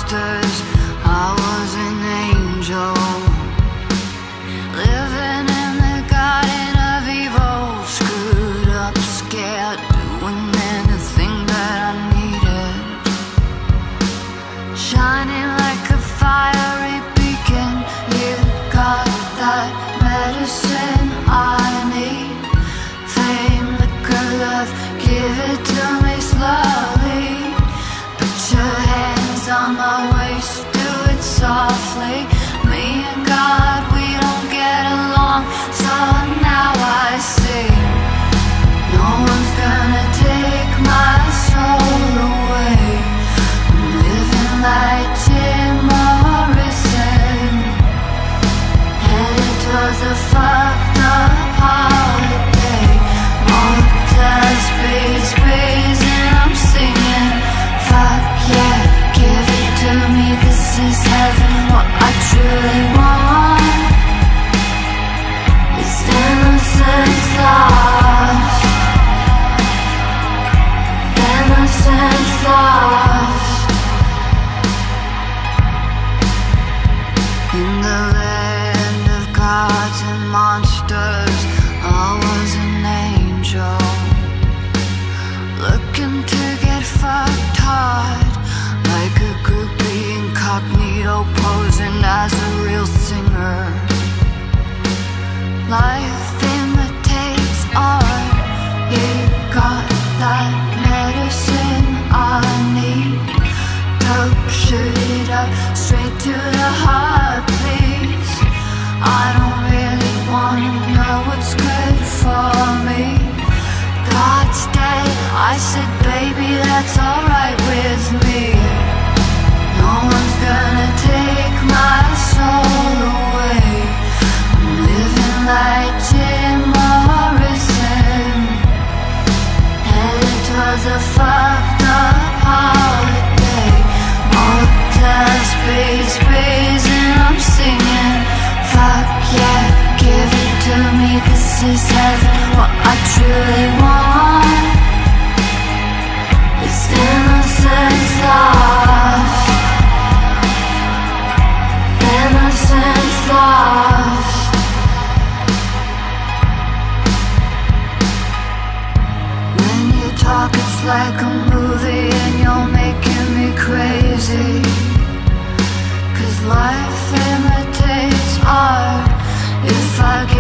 monsters. I was an angel, living in the garden of evil, screwed up, scared, doing anything that I needed, shining like a fiery beacon. You got that medicine I need, fame, liquor, love, give it to me slowly. Put your hands on my waist, do it softly. Me and God, we don't get along, so now I see no one's gonna take my soul away. I'm living like Jim Morrison, headed towards a fucked up holiday. Motels, breeze, breeze, and I'm singing, fuck yeah, give it to me, this is heaven. What I truly want is innocence lost, innocence lost. In the land of gods and monsters, I was an angel, looking to get fucked hard, like a groupie incognito, posing as a real singer. Life imitates art, you got that medicine I need. Dope, shoot it up, straight to the heart, please. I don't really wanna know what's good for me. God's dead, I said, baby, that's alright with me. No one's gonna take my soul away. I'm living like Jim Morrison, headed towards a fucked up holiday. Motels, breeze, breeze, and I'm singing, fuck yeah, give it to me, this is heaven. What I truly want is innocence lost, innocence lost. When you talk it's like a movie and you're making me crazy, 'cause life imitates art. If I